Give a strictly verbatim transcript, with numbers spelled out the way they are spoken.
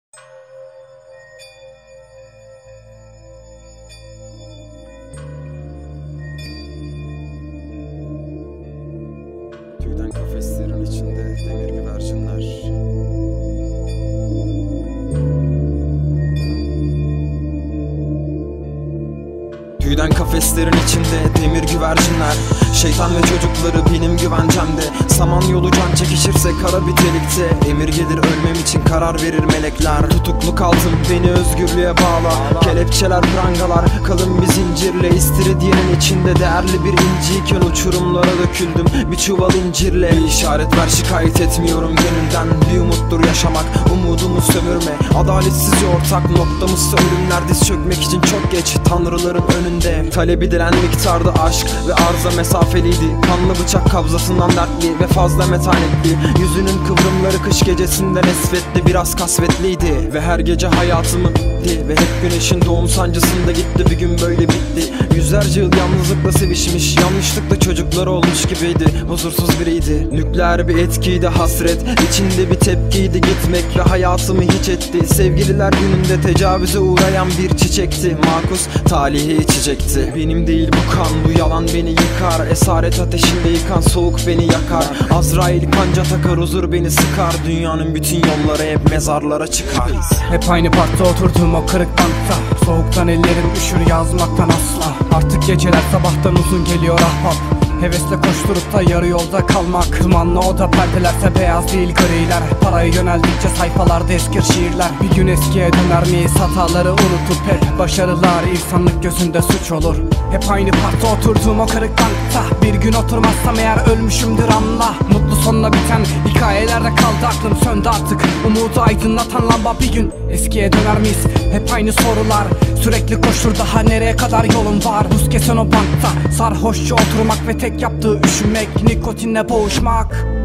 Tüyden kafeslerin içinde demir güvercinler. Tüyden kafeslerin içinde demir güvercinler. Şeytan ve çocukları benim güvencemde. Samanyolu can çekişirse kara bir delikte. Emir gelir ölmem için karar verir melekler. Tutuklu kaldım beni özgürlüğe bağla. Kelepçeler prangalar kalın bir zincirle. İstiridyenin içinde değerli bir inciyken uçurumlara döküldüm bir çuval incirle. Bir işaret ver şikayet etmiyorum gönülden. Bir umuttur yaşamak umudumu sömürme. Adaletsiz ortak noktamızsa ölümler. Diz çökmek için çok geç tanrıların önünde. Talep edilen miktarda aşk ve arza mesafeliydi. Kanlı bıçak kabzasından dertli ve fazla metanetli. Yüzünün kıvrımları kış gecesinden esvetli, biraz kasvetliydi. Ve her gece hayatımı bitti ve hep güneşin doğum sancısında gitti. Bir gün böyle bitti. Yüzlerce yıl yalnızlıkla sevişmiş, yanlışlıkla çocukları olmuş gibiydi. Huzursuz biriydi. Nükleer bir etkiydi hasret, içinde bir tepkiydi gitmek ve hayatımı hiç etti. Sevgililer gününde tecavüze uğrayan bir çiçekti. Makus talihi içecekti. Benim değil bu kan, bu yalan beni yıkar. Esaret ateşinde yıkan soğuk beni yakar. Azrail kanca takar, huzur beni sıkar. Dünyanın bütün yolları hep mezarlara çıkar. Hep aynı parkta oturdum o kırık bankta. Soğuktan ellerim üşür yazmaktan asla. Artık geceler sabahtan uzun geliyor ahbap. Hevesle koşturup da yarı yolda kalmak. Dumanlı oda perdelerse beyaz değil griler. Parayı yöneldikçe sayfalarda eskir şiirler. Bir gün eskiye döner miyiz hataları unutup hep başarılar insanlık gözünde suç olur. Hep aynı parkta oturduğum o kırık bankta. Bir gün oturmazsam eğer ölmüşümdür anla. Mutlu sonla biten hikayelerde kaldı aklım söndü artık. Umudu aydınlatan lamba bir gün eskiye döner miyiz? Hep aynı sorular. Sürekli koştur daha nereye kadar yolun var? Buz kesen o bankta sarhoşça oturmak ve tek yaptığı üşümek, nikotinle boğuşmak.